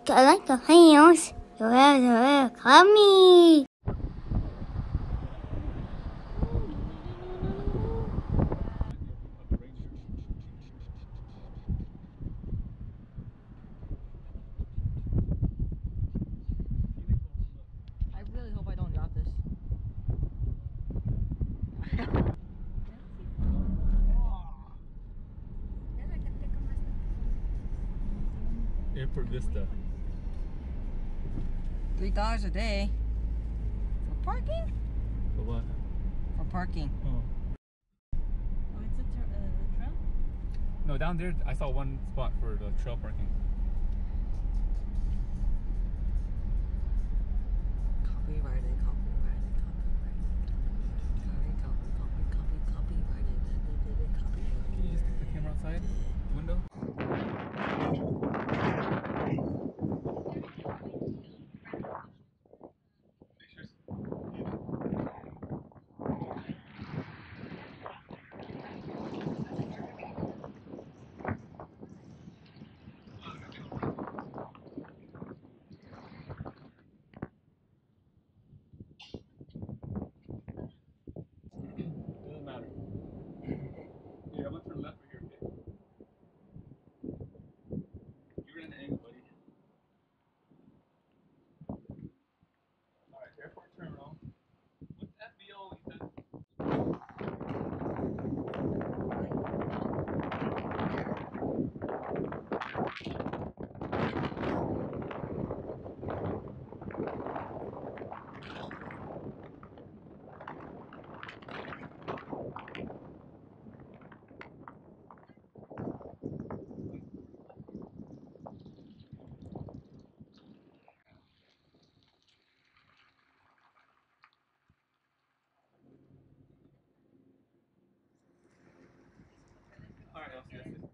I like the hands. Come me. I really hope I don't drop this. Airport Vista. $3 a day. For parking? For what? For parking. Oh. Oh, it's a trail? No, down there I saw one spot for the trail parking. Copyrighted. Can you just take the camera outside the window? Doesn't matter. Yeah, I'm gonna turn left right here, okay? You're in an angle, buddy. Alright, airport terminal. What's FBO, Ethan? Alright, I'll see you.